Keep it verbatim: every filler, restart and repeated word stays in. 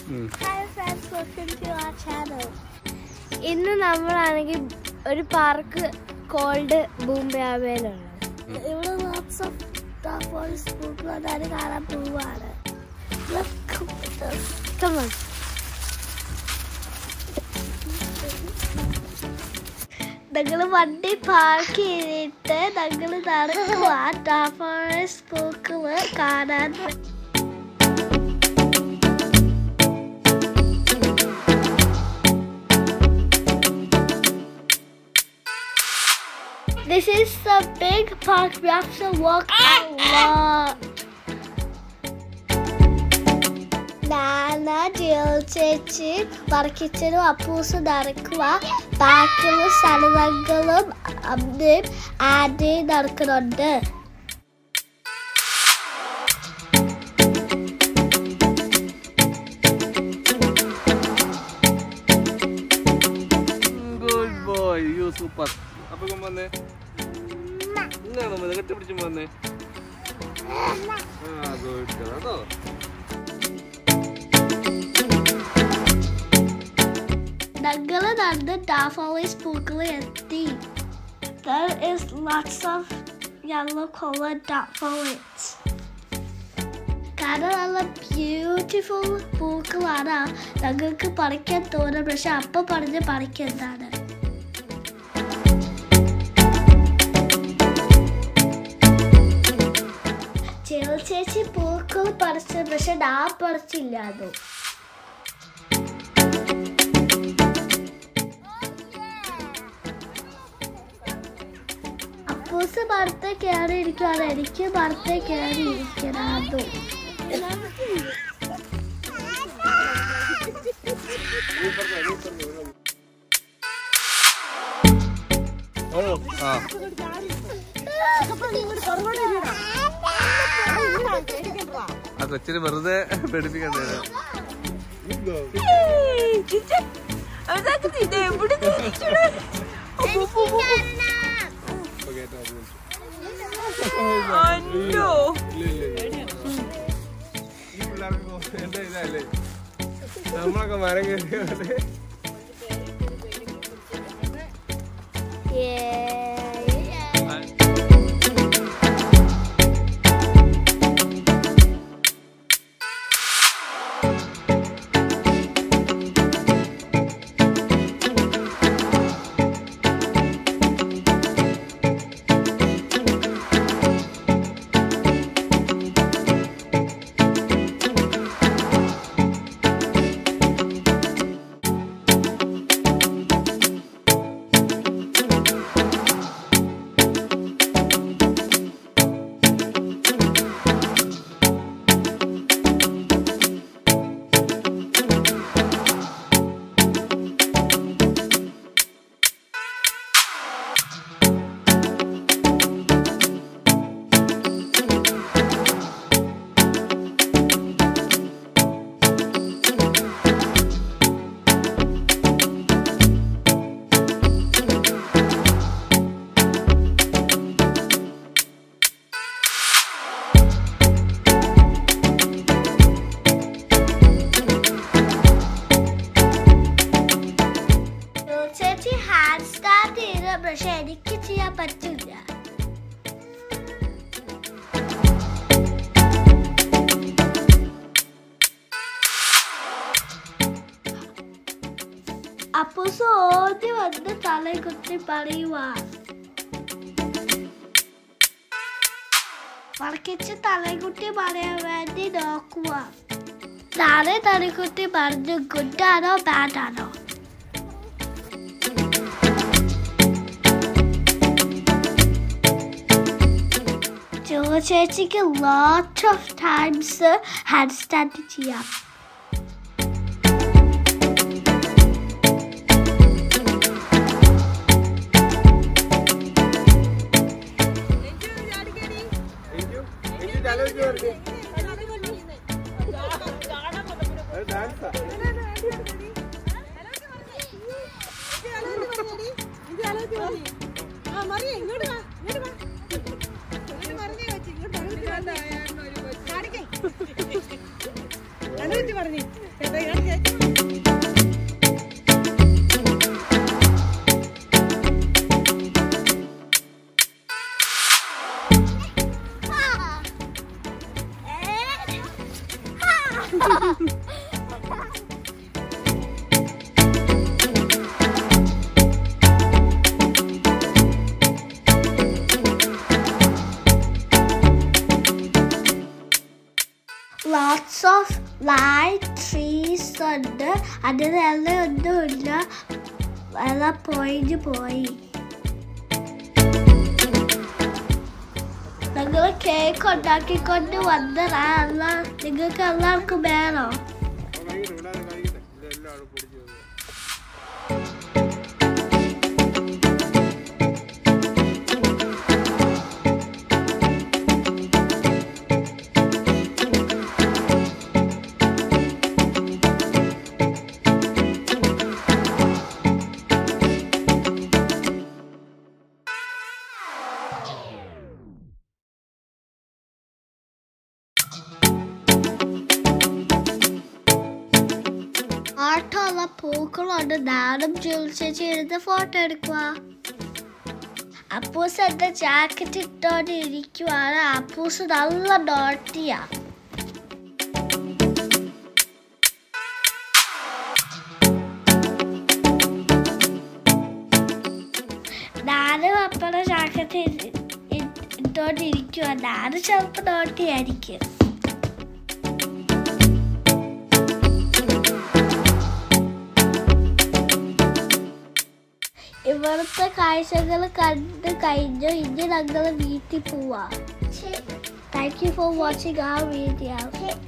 Hi friends, welcome to our channel. ഇന്ന് നമ്മളാണെങ്കിൽ ഒരു പാർക്ക് കോൾഡ് ബൂംബെയിലാണ്. ഇവിടെ lots of daffodils പൂക്കളാണ് കാണാൻ പോവാണ്. Come on. ഞങ്ങൾ വണ്ടി പാർക്ക് ചെയ്തിട്ട് ഞങ്ങൾ നടക്കുക daffodils പൂക്കള് കാണാൻ. This is the big park. We have to walk a lot. Nana, Jill, Chichi, Barkitino, Apusu, Darkwa, Bakulu, Salamangalum, Abdim, Adi, Darkanonda. Good boy, you super. Apa kamu mana? Enggak, mama dekat pergi mana? Ah, good, kalau tu. Nagala nanda daffodils പൂക്കളെ എത്തി. There is lots of yellow colored daffodils. കാരണം നല്ല beautiful പൂക്കളാണ്. ഞങ്ങൾക്ക് പറിക്കാൻ തോന്നും, പക്ഷെ അപ്പ പറഞ്ഞ് പറിക്കുന്നതാണ്. ചേച്ചി പൂക്കൾ പറിച്ചു, പക്ഷെ ഞാൻ പറിച്ചില്ലായിരുന്നു. അപ്പൂസ് മരത്തെ കയറി ഇരിക്കുകയാണ്, എനിക്ക് മരത്തെ കയറി ഇരിക്കണു. ആ കൊച്ചിന് വെറുതെ പേടിപ്പിക്കണ്ടേ? നമ്മളൊക്കെ മരം കയറിയല്ലേ? പക്ഷെ എനിക്ക് ചെയ്യാൻ പറ്റില്ല. അപ്പൂസ് ഓടി വന്ന് തലകുത്തി പറയുവാ, പറക്കിച്ച് തലകുട്ടി പറയാൻ വേണ്ടി നോക്കുക. നാളെ തലകുട്ടി പറഞ്ഞു ഗുഡാണോ ബാഡാണോ? ചേച്ചിക്ക് lot of times handstand ചെയ്യാം. Halo, Lots of light trees ഉണ്ട് അതിനെല്ലാം ഒന്നുമില്ല എല്ലാം പോയിന്റ് പോയി ഞങ്ങൾ കേക്ക് ഉണ്ടാക്കിക്കൊണ്ട് വന്നതല്ല നിങ്ങൾക്ക് എല്ലാവർക്കും വേണോ ആട്ടമുള്ള പൂക്കളുണ്ട് നാടും ജോലിച്ചേച്ചി എടുത്ത് ഫോട്ടോ എടുക്കുക അപ്പൂസ് എന്റെ ജാക്കറ്റ് ഇട്ടോണ്ട് ഇരിക്കുവാണ് അപ്പൂസ് നല്ല ഡോട്ടിയാ ഞാനും അപ്പയുടെ ജാക്കറ്റ് ഇട്ടോണ്ട് ഇരിക്കുവാ ഞാനും ചിലപ്പോ ഡോട്ടിയായിരിക്കും ഇവിടുത്തെ കാഴ്ചകൾ കണ്ട് കഴിഞ്ഞു ഇനി ഞങ്ങൾ വീട്ടിൽ പോവാം thank you for watching our video